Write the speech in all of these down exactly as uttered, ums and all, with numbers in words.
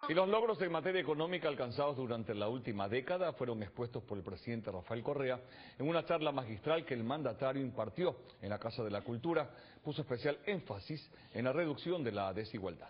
Y los logros en materia económica alcanzados durante la última década fueron expuestos por el presidente Rafael Correa en una charla magistral que el mandatario impartió en la Casa de la Cultura. Puso especial énfasis en la reducción de la desigualdad.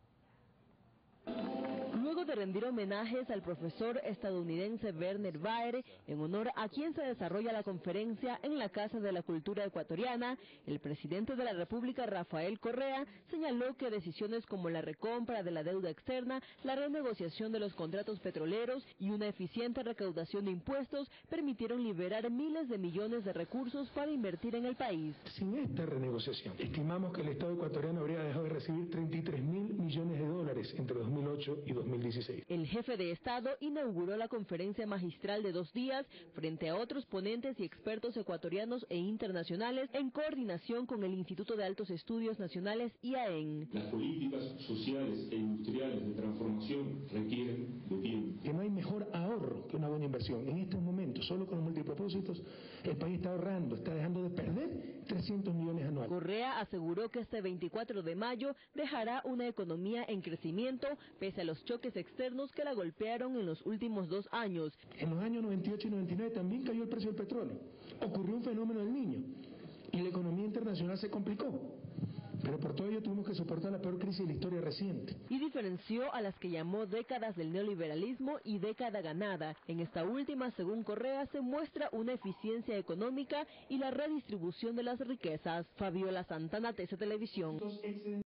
Luego de rendir homenajes al profesor estadounidense Werner Baer, en honor a quien se desarrolla la conferencia en la Casa de la Cultura ecuatoriana, el presidente de la República, Rafael Correa, señaló que decisiones como la recompra de la deuda externa, la renegociación de los contratos petroleros y una eficiente recaudación de impuestos permitieron liberar miles de millones de recursos para invertir en el país. Sin esta renegociación, estimamos que el Estado ecuatoriano habría dejado de recibir treinta y tres mil millones de dólares entre dos mil ocho y dos mil dieciséis. El jefe de Estado inauguró la conferencia magistral de dos días frente a otros ponentes y expertos ecuatorianos e internacionales en coordinación con el Instituto de Altos Estudios Nacionales I A E N. Las políticas sociales e industriales de transformación requieren de tiempo. Que no hay mejor ahorro que una buena inversión. En estos momentos, solo con los multipropósitos, el país está ahorrando, está dejando de perder trescientos millones anuales. Correa aseguró que este veinticuatro de mayo dejará una economía en crecimiento pese a los choques externos que la golpearon en los últimos dos años. En los años noventa y ocho y noventa y nueve también cayó el precio del petróleo. Ocurrió un fenómeno del Niño y la economía internacional se complicó. Pero por todo ello tuvimos que soportar la peor crisis de la historia reciente. Y diferenció a las que llamó décadas del neoliberalismo y década ganada. En esta última, según Correa, se muestra una eficiencia económica y la redistribución de las riquezas. Fabiola Santana, T C Televisión.